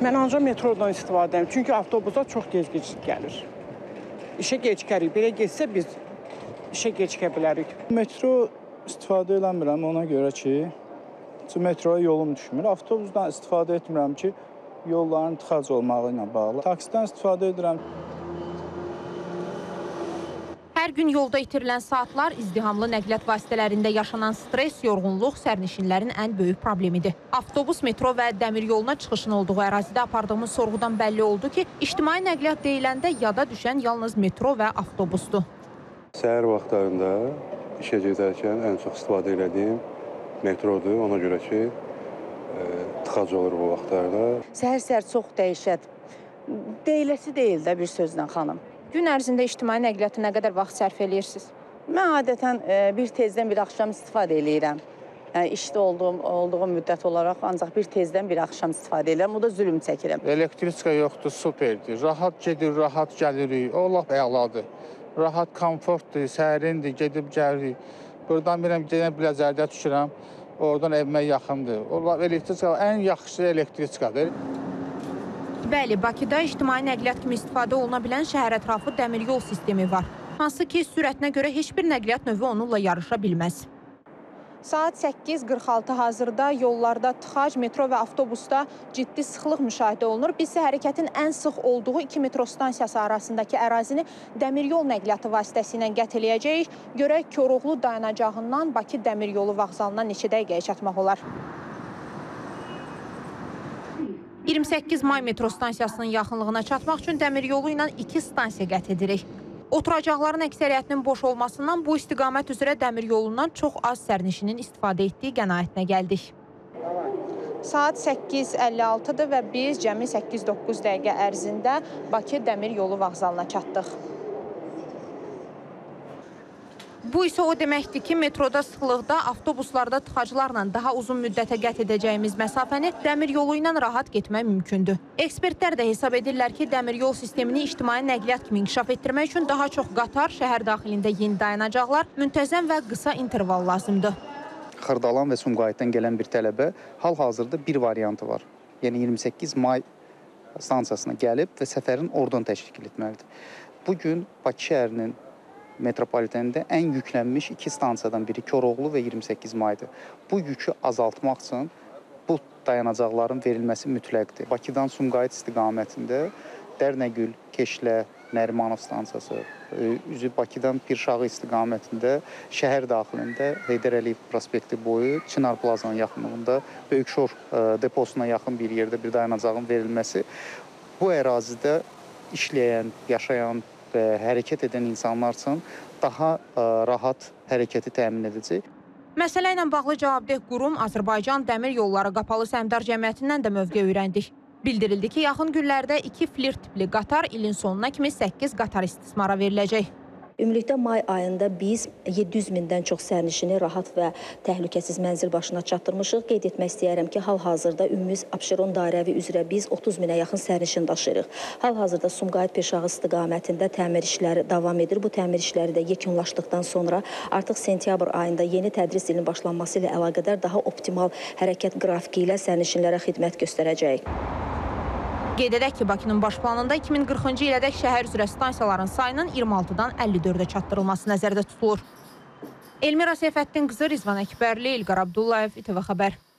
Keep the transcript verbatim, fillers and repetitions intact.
Mən ancaq metrodan istifadə edirəm, çünki avtobuslar çox gec-gec gəlir. İşə gecikərik, belə getsə biz işə gecikə bilərik. Metro istifadə eləmirəm ona görə ki, metroya yolum düşmür. Avtobusdan istifadə etmirəm ki, yolların tıxac olmağı ilə bağlı. Taksidən istifadə edirəm. Hər gün yolda itirilən saatlar, izdihamlı nəqliyyat vasitələrində yaşanan stres, yorğunluq sərnişinlərin ən böyük problemidir. Avtobus, metro və dəmir yoluna çıxışın olduğu ərazidə apardığımız sorğudan bəlli oldu ki, ictimai nəqliyyat deyiləndə yada düşən yalnız metro və avtobusdur. Səhər vaxtlarında işə gedərkən ən çox istifadə elədiyim metrodur. Ona görə ki, e, tıxac olur bu vaxtlarda. Səhər-səhər çox dəyişət. Deyiləsi deyil də bir sözlə xanım. Gün ərzində ictimai nəqliyyatı nə qədər vaxt sərf eləyirsiniz? Mən adətən e, bir tezdən bir axşam istifadə eləyirəm. Yəni, işdə olduğum, olduğum müddət olaraq ancaq bir tezdən bir axşam istifadə eləyirəm. O da zülüm çəkirəm. Elektrika yoxdur, superdir. Rahat gedir, rahat gəlirik. O lap əladır. Rahat, komfortdur, sərindir, gedib gəlirik. Buradan biləm, gedən Biləcərdə düşürəm. Oradan evimə yaxındır. O lap elektrika, ən yaxşısı elektrikadır. Bəli, Bakıda ictimai nəqliyyat kimi istifadə oluna bilən şəhər ətrafı dəmir yol sistemi var. Hansı ki, sürətinə görə heç bir nəqliyyat növü onunla yarışa bilməz. Saat səkkiz qırx altı hazırda yollarda tıxac, metro və avtobusda ciddi sıxlıq müşahidə olunur. Biz isə hərəkətin ən sıx olduğu iki metro stansiyası arasındakı ərazini dəmir yol nəqliyyatı vasitəsilə qət eləyəcəyik. Görək Koroğlu dayanacağından Bakı dəmir yolu vağzalına neçə dəqiqəyə çatmaq olar. iyirmi səkkiz may metro stansiyasının yaxınlığına çatmaq üçün dəmir yolu ilə iki stansiya qət edirik. Oturacaqların əksəriyyətinin boş olmasından bu istiqamət üzrə dəmir yolundan çox az sərnişinin istifadə etdiyi qənaətinə gəldik. Saat səkkiz əlli altıdır və biz cəmi səkkiz doqquz dəqiqə ərzində Bakı dəmir yolu vağzalına çatdıq. Bu isə o deməkdir ki, metroda sıxlıqda, avtobuslarda tıxaclarla daha uzun müddətə qət edəcəyimiz məsafəni dəmir yolu ilə rahat getmək mümkündür. Ekspertlər də hesab edirlər ki, dəmir yol sistemini ictimai nəqliyyat kimi inkişaf etdirmək üçün daha çox qatar, şəhər daxilində yeni dayanacaqlar, müntəzəm və qısa interval lazımdır. Xırdalan və Sumqayıtdan gələn bir tələbə hal-hazırda bir variantı var. Yəni iyirmi səkkiz may stansiyasına gəlib və səfərin oradan təşkil etməlidir. Bugün Bakı şəhərinin metropolitenində ən yüklənmiş iki stansiyadan biri Koroğlu və iyirmi səkkiz maydır. Bu yükü azaltmaq üçün bu dayanacaqların verilməsi mütləqdir. Bakıdan Sumqayıt istiqamətində Dərnəgül, Keşlə, Nərimanov stansiyası, üzü Bakıdan Pirşağı istiqamətində şəhər daxilində Heydər Əliyev prospekti boyu Çinar Plazanın yaxınlığında Böyük Şor deposuna yaxın bir yerdə bir dayanacağın verilməsi bu ərazidə işləyən, yaşayan və hərəkət edən insanlar üçün daha ə, rahat hərəkəti təmin edəcək. Məsələ ilə bağlı cavabdeh qurum Azərbaycan Dəmir Yolları Qapalı Səhmdar Cəmiyyətindən də mövqe öyrəndik. Bildirildi ki, yaxın günlərdə iki flir tipli qatar ilin sonuna kimi səkkiz qatar istismara veriləcək. Ümumilikdə may ayında biz yeddi yüz mindən çox sərnişini rahat və təhlükəsiz mənzil başına çatdırmışıq. Qeyd etmək istəyərəm ki, hal-hazırda ümumi Abşeron dairəvi üzrə biz otuz minə yaxın sərnişin daşıyırıq. Hal-hazırda Sumqayıt Pirşağı istiqamətində təmir işləri davam edir. Bu təmir işləri də yekunlaşdıqdan sonra artıq sentyabr ayında yeni tədris ilinin başlanması ilə əlaqədar daha optimal hərəkət qrafiki ilə sərnişinlərə xidmət göstərəcəyik. Qeyd edək ki, Bakının baş planında iki min qırxıncı ilədək şəhər üzrə stansiyaların sayının iyirmi altıdan əlli dördə çatdırılması nəzərdə tutulur. Elmira Seyfəddin qızı, Rizvan Əkbərli, İlqar Abdullayev, İTV Xəbər.